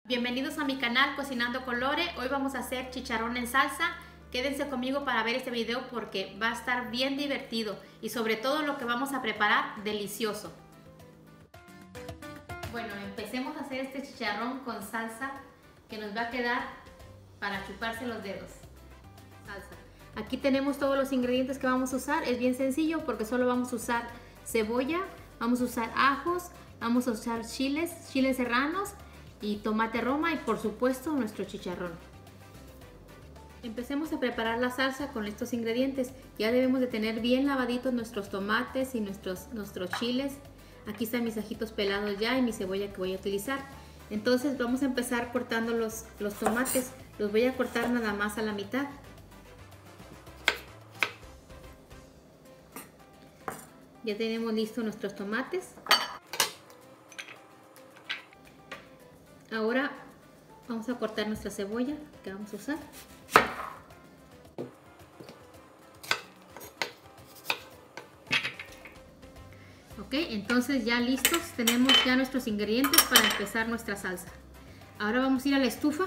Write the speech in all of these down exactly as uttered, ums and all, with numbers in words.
Bienvenidos a mi canal Cocinando con Lore. Hoy vamos a hacer chicharrón en salsa. Quédense conmigo para ver este video porque va a estar bien divertido y sobre todo lo que vamos a preparar, delicioso. Bueno, empecemos a hacer este chicharrón con salsa que nos va a quedar para chuparse los dedos. Salsa. Aquí tenemos todos los ingredientes que vamos a usar. Es bien sencillo porque solo vamos a usar cebolla, vamos a usar ajos, vamos a usar chiles, chiles serranos y tomate roma y por supuesto nuestro chicharrón. Empecemos a preparar la salsa con estos ingredientes. Ya debemos de tener bien lavaditos nuestros tomates y nuestros, nuestros chiles. Aquí están mis ajitos pelados ya y mi cebolla que voy a utilizar. Entonces vamos a empezar cortando los, los tomates. Los voy a cortar nada más a la mitad. Ya tenemos listos nuestros tomates. Ahora vamos a cortar nuestra cebolla que vamos a usar. Ok, entonces ya listos, tenemos ya nuestros ingredientes para empezar nuestra salsa. Ahora vamos a ir a la estufa.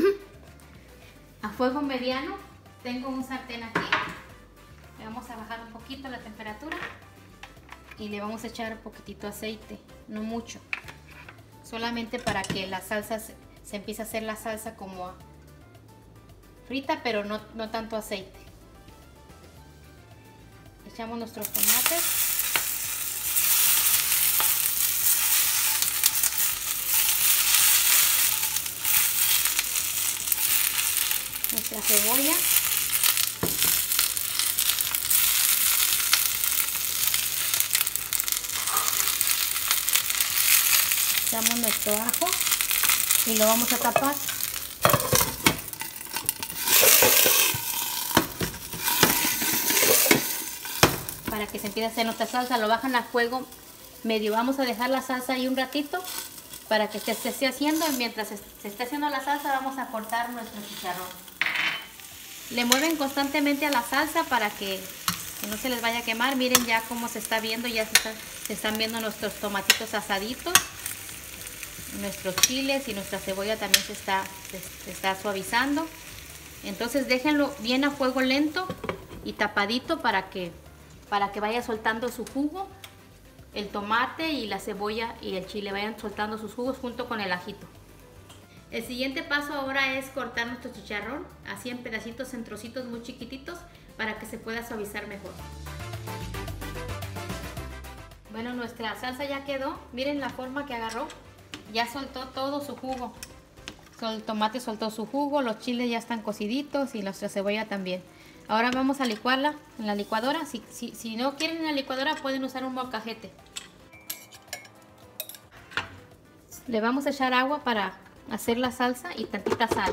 A fuego mediano, tengo un sartén aquí. Le vamos a bajar un poquito la temperatura y le vamos a echar un poquitito aceite, no mucho. Solamente para que la salsa se, se empiece a hacer la salsa como frita, pero no, no tanto aceite. Echamos nuestros tomates. Nuestra cebolla. Echamos nuestro ajo y lo vamos a tapar. Para que se empiece a hacer nuestra salsa, lo bajan a fuego medio. Vamos a dejar la salsa ahí un ratito para que se esté haciendo. Y mientras se esté haciendo la salsa vamos a cortar nuestro chicharrón. Le mueven constantemente a la salsa para que, que no se les vaya a quemar. Miren ya cómo se está viendo, ya se, está, se están viendo nuestros tomatitos asaditos. Nuestros chiles y nuestra cebolla también se está, se, se está suavizando. Entonces déjenlo bien a fuego lento y tapadito para que, para que vaya soltando su jugo. El tomate y la cebolla y el chile vayan soltando sus jugos junto con el ajito. El siguiente paso ahora es cortar nuestro chicharrón así en pedacitos, en trocitos muy chiquititos para que se pueda suavizar mejor. Bueno, nuestra salsa ya quedó. Miren la forma que agarró. Ya soltó todo su jugo. El tomate soltó su jugo, los chiles ya están cociditos y nuestra cebolla también. Ahora vamos a licuarla en la licuadora. Si, si, si no quieren en la licuadora pueden usar un molcajete. Le vamos a echar agua para hacer la salsa y tantita sal.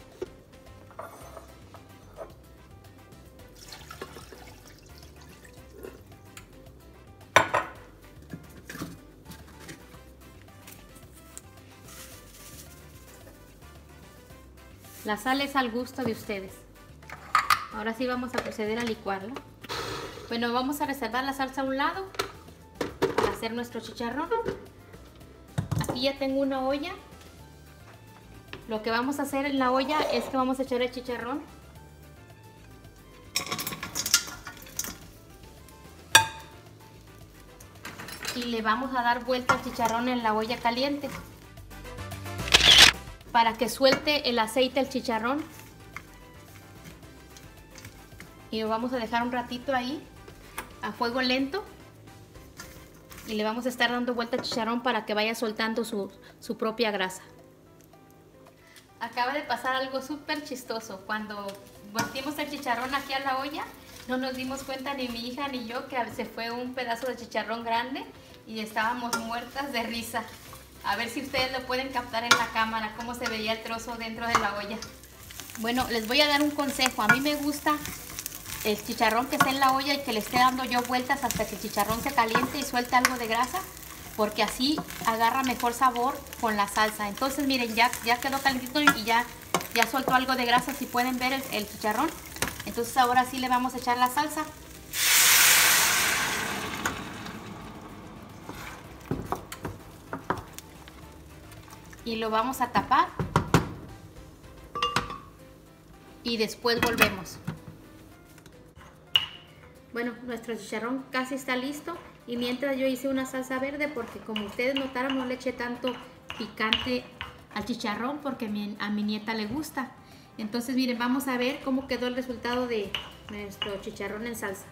La sal es al gusto de ustedes. Ahora sí vamos a proceder a licuarla. Bueno, vamos a reservar la salsa a un lado para hacer nuestro chicharrón. Aquí ya tengo una olla. Lo que vamos a hacer en la olla es que vamos a echar el chicharrón. Y le vamos a dar vuelta al chicharrón en la olla caliente, para que suelte el aceite el chicharrón. Y lo vamos a dejar un ratito ahí a fuego lento y le vamos a estar dando vuelta al chicharrón para que vaya soltando su, su propia grasa. Acaba de pasar algo súper chistoso. Cuando vertimos el chicharrón aquí a la olla, no nos dimos cuenta ni mi hija ni yo que se fue un pedazo de chicharrón grande y estábamos muertas de risa. A ver si ustedes lo pueden captar en la cámara, cómo se veía el trozo dentro de la olla. Bueno, les voy a dar un consejo. A mí me gusta el chicharrón que esté en la olla y que le esté dando yo vueltas hasta que el chicharrón se caliente y suelte algo de grasa, porque así agarra mejor sabor con la salsa. Entonces miren, ya, ya quedó calentito y ya, ya soltó algo de grasa, si pueden ver el, el chicharrón. Entonces ahora sí le vamos a echar la salsa. y lo vamos a tapar y después volvemos. Bueno, nuestro chicharrón casi está listo y mientras yo hice una salsa verde porque como ustedes notaron no le eché tanto picante al chicharrón porque a mi nieta le gusta. Entonces miren, vamos a ver cómo quedó el resultado de nuestro chicharrón en salsa.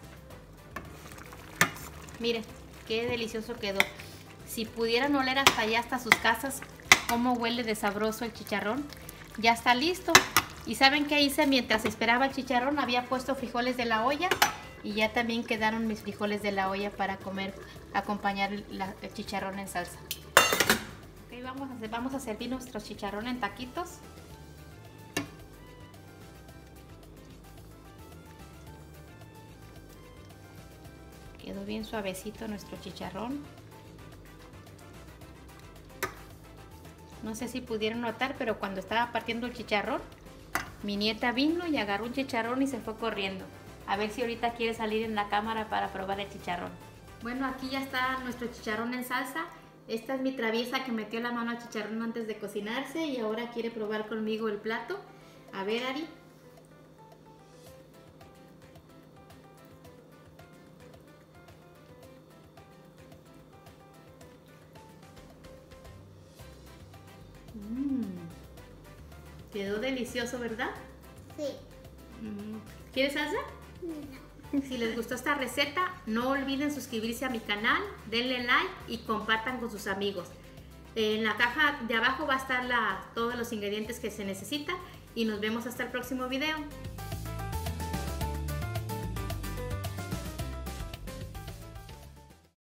Miren, qué delicioso quedó. Si pudieran oler hasta allá, hasta sus casas, cómo huele de sabroso el chicharrón. Ya está listo. Y ¿saben qué hice? Mientras esperaba el chicharrón, había puesto frijoles de la olla. Y ya también quedaron mis frijoles de la olla para comer, acompañar la, el chicharrón en salsa. Okay, vamos, a hacer, vamos a servir nuestro chicharrón en taquitos. Quedó bien suavecito nuestro chicharrón. No sé si pudieron notar, pero cuando estaba partiendo el chicharrón, mi nieta vino y agarró un chicharrón y se fue corriendo. A ver si ahorita quiere salir en la cámara para probar el chicharrón. Bueno, aquí ya está nuestro chicharrón en salsa. Esta es mi traviesa que metió la mano al chicharrón antes de cocinarse y ahora quiere probar conmigo el plato. A ver, Ari. Mmm. Quedó delicioso, ¿verdad? Sí. ¿Quieres salsa? No. Si les gustó esta receta, no olviden suscribirse a mi canal, denle like y compartan con sus amigos. En la caja de abajo va a estar la, todos los ingredientes que se necesitan y nos vemos hasta el próximo video.